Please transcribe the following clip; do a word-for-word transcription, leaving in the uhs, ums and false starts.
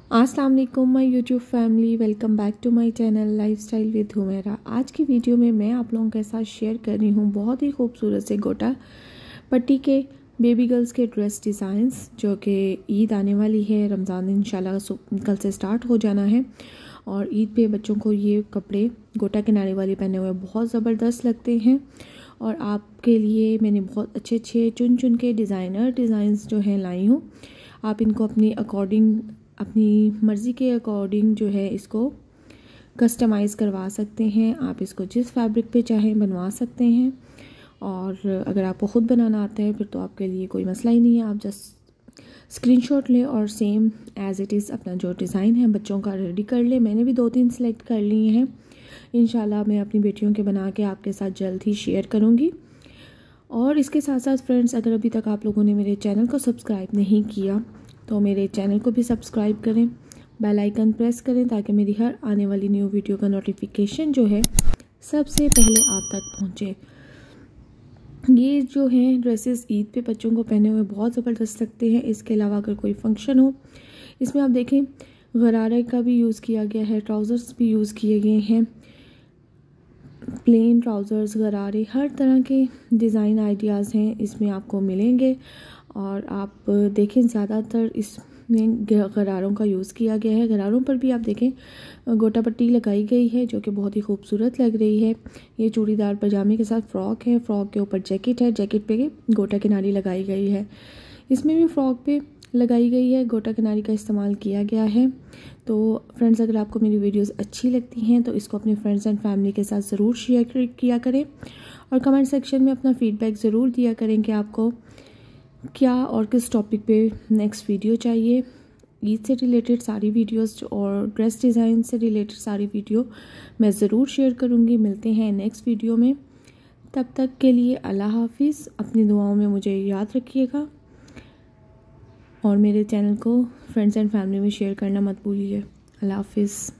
अस्सलाम वालेकुम my YouTube family, welcome back to my channel lifestyle with Humaira. आज की वीडियो में मैं आप लोगों के साथ शेयर कर रही हूँ बहुत ही खूबसूरत से गोटा पट्टी के बेबी गर्ल्स के ड्रेस डिज़ाइंस, जो कि ईद आने वाली है। रमज़ान इंशाल्लाह कल से स्टार्ट हो जाना है और ईद पे बच्चों को ये कपड़े गोटा किनारे वाले पहने हुए बहुत ज़बरदस्त लगते हैं। और आपके लिए मैंने बहुत अच्छे अच्छे चुन चुन के डिज़ाइनर डिज़ाइंस जो हैं लाई हूँ। आप इनको अपनी अकॉर्डिंग अपनी मर्ज़ी के अकॉर्डिंग जो है इसको कस्टमाइज़ करवा सकते हैं। आप इसको जिस फैब्रिक पे चाहें बनवा सकते हैं। और अगर आपको ख़ुद बनाना आता है फिर तो आपके लिए कोई मसला ही नहीं है। आप जस्ट स्क्रीनशॉट लें और सेम एज़ इट इज़ अपना जो डिज़ाइन है बच्चों का रेडी कर लें। मैंने भी दो तीन सिलेक्ट कर लिए हैं। इंशाल्लाह मैं अपनी बेटियों के बना के आपके साथ जल्द ही शेयर करूँगी। और इसके साथ साथ फ्रेंड्स, अगर अभी तक आप लोगों ने मेरे चैनल को सब्सक्राइब नहीं किया तो मेरे चैनल को भी सब्सक्राइब करें, बेल आइकन प्रेस करें ताकि मेरी हर आने वाली न्यू वीडियो का नोटिफिकेशन जो है सबसे पहले आप तक पहुंचे। ये जो हैं ड्रेसेस ईद पे बच्चों को पहने हुए बहुत ज़बरदस्त लगते हैं। इसके अलावा अगर कोई फंक्शन हो, इसमें आप देखें गरारे का भी यूज़ किया गया है, ट्राउज़र्स भी यूज़ किए गए हैं, प्लेन ट्राउज़र्स, गरारे, हर तरह के डिज़ाइन आइडियाज़ हैं इसमें आपको मिलेंगे। और आप देखें ज़्यादातर इसमें गरारों का यूज़ किया गया है। गरारों पर भी आप देखें गोटा पट्टी लगाई गई है जो कि बहुत ही खूबसूरत लग रही है। ये चूड़ीदार पजामे के साथ फ़्रॉक है, फ़्रॉक के ऊपर जैकेट है, जैकेट पे गोटा किनारी लगाई गई है। इसमें भी फ़्रॉक पे लगाई गई है, गोटा किनारी का इस्तेमाल किया गया है। तो फ्रेंड्स, अगर आपको मेरी वीडियोस अच्छी लगती हैं तो इसको अपने फ्रेंड्स एंड फैमिली के साथ ज़रूर शेयर किया करें और कमेंट सेक्शन में अपना फ़ीडबैक ज़रूर दिया करें कि आपको क्या और किस टॉपिक पे नेक्स्ट वीडियो चाहिए। ईद से रिलेटेड सारी वीडियोस और ड्रेस डिज़ाइन से रिलेटेड सारी वीडियो मैं ज़रूर शेयर करूँगी। मिलते हैं नेक्स्ट वीडियो में, तब तक के लिए अल्लाह हाफिज़। अपनी दुआओं में मुझे याद रखिएगा और मेरे चैनल को फ्रेंड्स एंड फैमिली में शेयर करना मत भूलिए। अल्लाह हाफिज़।